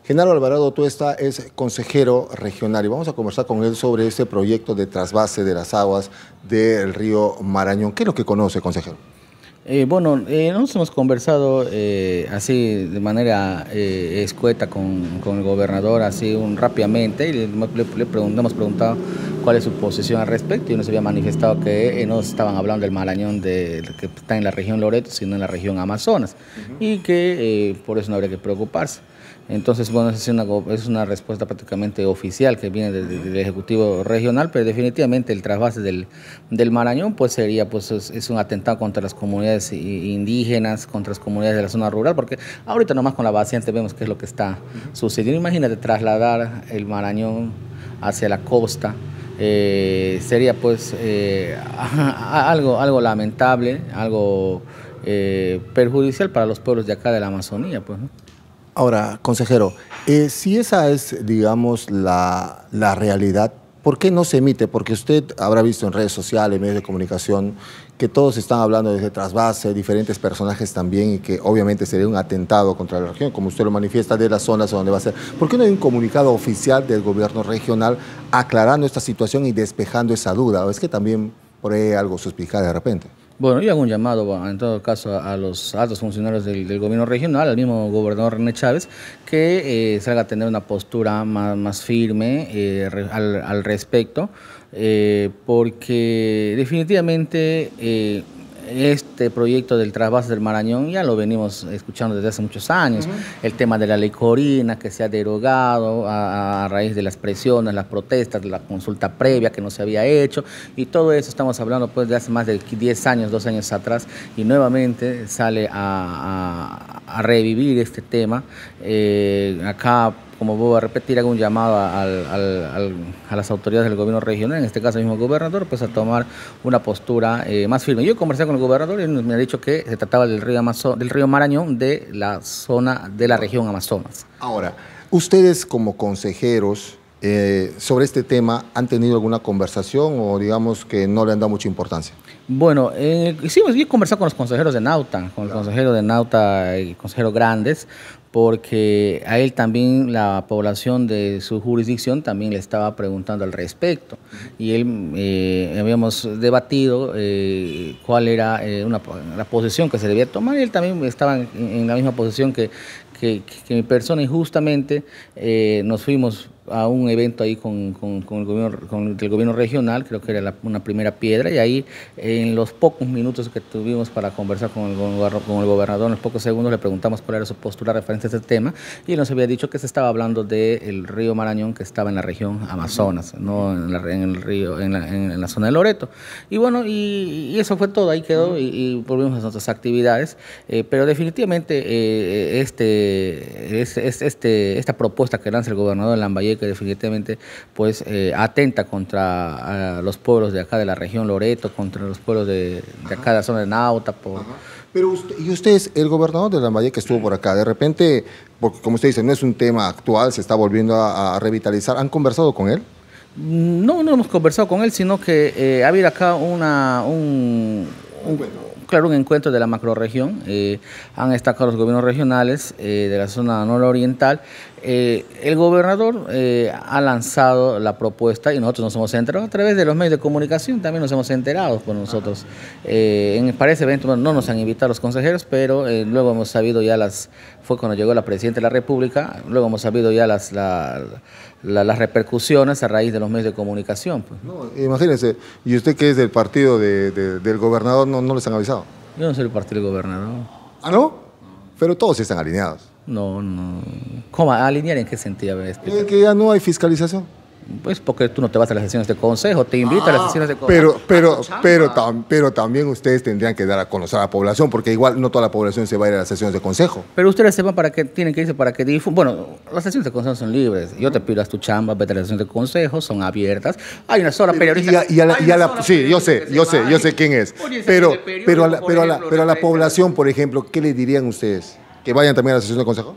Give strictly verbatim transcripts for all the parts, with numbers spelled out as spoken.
Genaro Alvarado Tuesta es consejero regional y vamos a conversar con él sobre este proyecto de trasvase de las aguas del río Marañón. ¿Qué es lo que conoce, consejero? Eh, bueno, eh, nosotros hemos conversado eh, así de manera eh, escueta con, con el gobernador, así un, rápidamente, y le, le, le preguntamos, hemos preguntado cuál es su posición al respecto, y nos había manifestado que eh, no estaban hablando del Marañón de, que está en la región Loreto, sino en la región Amazonas, uh-huh. y que eh, por eso no habría que preocuparse. Entonces, bueno, es una, es una respuesta prácticamente oficial que viene de, de, del Ejecutivo Regional, pero definitivamente el trasvase del, del Marañón pues sería pues, es, es un atentado contra las comunidades indígenas, contra las comunidades de la zona rural, porque ahorita nomás con la vaciante vemos qué es lo que está sucediendo. Imagínate trasladar el Marañón hacia la costa, eh, sería pues eh, algo, algo lamentable, algo eh, perjudicial para los pueblos de acá de la Amazonía, pues, ¿no? Ahora, consejero, eh, si esa es, digamos, la, la realidad, ¿por qué no se emite? Porque usted habrá visto en redes sociales, medios de comunicación, que todos están hablando de ese trasvase, diferentes personajes también, y que obviamente sería un atentado contra la región, como usted lo manifiesta, de las zonas donde va a ser. ¿Por qué no hay un comunicado oficial del gobierno regional aclarando esta situación y despejando esa duda? ¿O es que también por ahí hay algo suspicaz de repente? Bueno, yo hago un llamado, en todo caso, a los altos funcionarios del, del gobierno regional, al mismo gobernador René Chávez, que eh, salga a tener una postura más, más firme eh, al, al respecto, eh, porque definitivamente eh, este proyecto del trasvase del Marañón ya lo venimos escuchando desde hace muchos años. Uh-huh. El tema de la ley Corina, que se ha derogado a, a raíz de las presiones, las protestas, de la consulta previa que no se había hecho, y todo eso estamos hablando pues de hace más de diez años, dos años atrás, y nuevamente sale a, a, a revivir este tema. Eh, acá, como vuelvo a repetir, hago un llamado al, al, al, a las autoridades del gobierno regional, en este caso el mismo gobernador, pues a tomar una postura eh, más firme. Yo conversé con el gobernador y me ha dicho que se trataba del río, Amazon, del río Marañón, de la zona de la región Amazonas. Ahora, ustedes como consejeros eh, sobre este tema, ¿han tenido alguna conversación o digamos que no le han dado mucha importancia? Bueno, eh, sí, yo he conversado con los consejeros de Nauta, con el claro. consejero de Nauta y consejero Grandes, porque a él también la población de su jurisdicción también le estaba preguntando al respecto, y él eh, habíamos debatido eh, cuál era eh, una, la posición que se debía tomar, y él también estaba en, en la misma posición que, que, que mi persona, y justamente eh, nos fuimos a un evento ahí con, con, con, el, gobierno, con el gobierno regional, creo que era la, una primera piedra, y ahí en los pocos minutos que tuvimos para conversar con el, con el gobernador, en los pocos segundos le preguntamos cuál era su postura referente a este tema, y él nos había dicho que se estaba hablando del río Marañón, que estaba en la región Amazonas, no en, la, en el río, en la, en la zona de Loreto. Y bueno, y, y eso fue todo, ahí quedó, y, y volvimos a nuestras actividades, eh, pero definitivamente eh, este, este, este, esta propuesta que lanza el gobernador de Lambayeque, que definitivamente pues eh, atenta contra uh, los pueblos de acá de la región Loreto, contra los pueblos de, de acá de la zona de Nauta. Por... Pero usted, y ustedes, el gobernador de Lambayeque estuvo por acá, de repente, porque como usted dice, no es un tema actual, se está volviendo a, a revitalizar, ¿han conversado con él? No, no hemos conversado con él, sino que eh, ha habido acá una, un, un, claro, un encuentro de la macrorregión, eh, han estado los gobiernos regionales eh, de la zona nororiental. Eh, el gobernador eh, ha lanzado la propuesta y nosotros nos hemos enterado a través de los medios de comunicación, también nos hemos enterado por nosotros. Eh, en, para ese evento no nos han invitado los consejeros, pero eh, luego hemos sabido ya las, fue cuando llegó la Presidenta de la República, luego hemos sabido ya las, la, la, las repercusiones a raíz de los medios de comunicación. Pues. No, imagínense, y usted que es del partido de, de, del gobernador, ¿no, no les han avisado? Yo no soy del partido del gobernador. ¿Ah, no? Pero todos están alineados. No, no. ¿Cómo? ¿Alinear en qué sentido? Es que ya no hay fiscalización. Pues porque tú no te vas a las sesiones de consejo, te invita ah, a las sesiones de consejo. Pero, pero, pero, tam, pero también ustedes tendrían que dar a conocer a la población, porque igual no toda la población se va a ir a las sesiones de consejo. Pero ustedes se van para que, tienen que irse para que difundan. Bueno, las sesiones de consejo son libres. Yo te pido a tu chamba, vete a las sesiones de consejo, son abiertas. Hay una sola periodista. Y a, y a la, y a la, sí, yo sé, yo sé, yo sé quién es. Pero, pero, a la, pero, a la, pero a la población, por ejemplo, ¿qué le dirían ustedes? ¿Que vayan también a la sesión de consejo?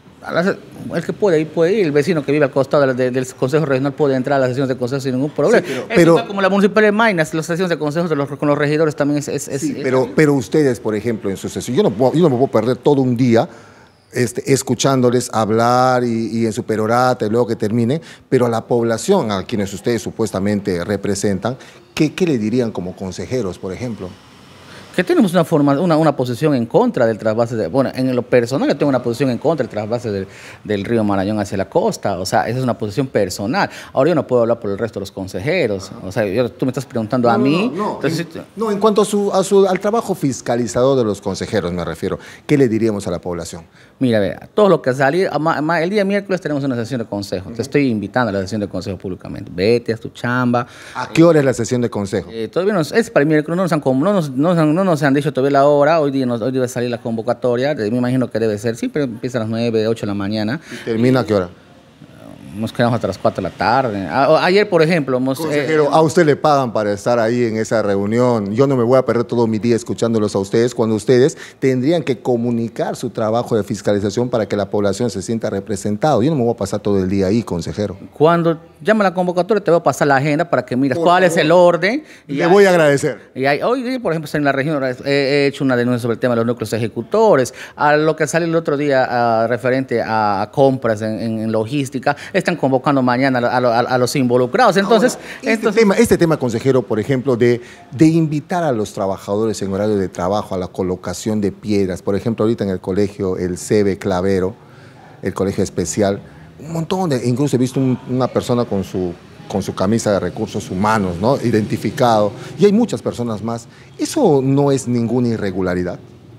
El que puede ir, puede ir. El vecino que vive al costado de, de, del Consejo Regional puede entrar a las sesiones de consejo sin ningún problema. Sí, pero, pero como la municipal de Maynas, las sesiones de consejo de los, con los regidores también es... es, sí, es pero, es, pero ustedes, por ejemplo, en su sesión, yo no, puedo, yo no me puedo perder todo un día este, escuchándoles hablar y, y en su perorata y luego que termine, pero a la población a quienes ustedes supuestamente representan, ¿qué, qué le dirían como consejeros, por ejemplo? Que tenemos una, forma, una, una posición en contra del trasvase, de, bueno, en lo personal yo tengo una posición en contra del trasvase del, del río Marañón hacia la costa, o sea, esa es una posición personal. Ahora yo no puedo hablar por el resto de los consejeros, o sea, yo, tú me estás preguntando no, a no, mí. No, no, entonces, en, no, en cuanto a su, a su, al trabajo fiscalizador de los consejeros me refiero, ¿qué le diríamos a la población? Mira, vea, todo lo que salir, el día miércoles tenemos una sesión de consejo, uh-huh. Te estoy invitando a la sesión de consejo públicamente, vete, haz tu chamba. ¿A qué hora es la sesión de consejo? Eh, todavía no, es para el miércoles, no nos han, no nos, no nos, no nos han dicho todavía la hora, hoy día, nos, hoy debe salir la convocatoria, me imagino que debe ser, sí, pero empieza a las nueve, ocho de la mañana. ¿Y termina a qué hora? Nos quedamos hasta las cuatro de la tarde. A, ayer, por ejemplo, hemos... Consejero, eh, a usted le pagan para estar ahí en esa reunión. Yo no me voy a perder todo mi día escuchándolos a ustedes cuando ustedes tendrían que comunicar su trabajo de fiscalización para que la población se sienta representado. Yo no me voy a pasar todo el día ahí, consejero. Cuando llama la convocatoria te voy a pasar la agenda para que mires por cuál favor. Es el orden. Y le hay, voy a agradecer. Y hay, hoy, por ejemplo, en la región he, he hecho una denuncia sobre el tema de los núcleos ejecutores. A lo que sale el otro día a, referente a, a compras en, en, en logística, están convocando mañana a, a, a los involucrados. Entonces, Ahora, este, entonces tema, este tema, consejero, por ejemplo, de, de invitar a los trabajadores en horario de trabajo a la colocación de piedras, por ejemplo, ahorita en el colegio, el CEBE Clavero, el colegio especial, un montón de, incluso he visto un, una persona con su, con su camisa de recursos humanos, ¿no? Identificado, y hay muchas personas más. ¿Eso no es ninguna irregularidad?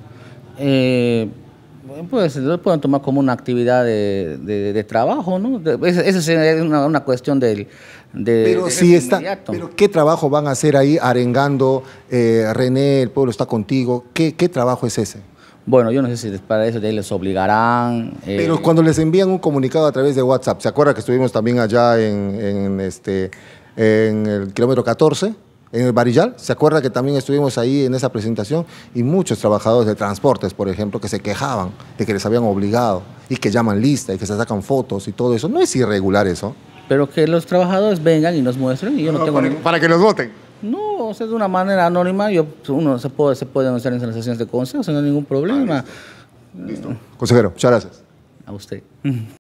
Eh... Pues lo pueden tomar como una actividad de, de, de trabajo, ¿no? Esa es una, una cuestión del, de... Pero, de si está, pero ¿qué trabajo van a hacer ahí arengando, eh, René, el pueblo está contigo? ¿Qué, qué trabajo es ese? Bueno, yo no sé si para eso de ahí les obligarán. Eh. Pero cuando les envían un comunicado a través de WhatsApp, ¿se acuerda que estuvimos también allá en, en, este, en el kilómetro catorce? En el Barillal, ¿se acuerda que también estuvimos ahí en esa presentación? Y muchos trabajadores de transportes, por ejemplo, que se quejaban de que les habían obligado y que llaman lista y que se sacan fotos y todo eso. ¿No es irregular eso? Pero que los trabajadores vengan y nos muestren y yo no, no tengo... Para, ningún... para que los voten. No, o sea, de una manera anónima, yo, uno se puede, se puede anunciar en las sesiones de consejo, no hay ningún problema. Ah, listo. Listo. Consejero, muchas gracias. A usted.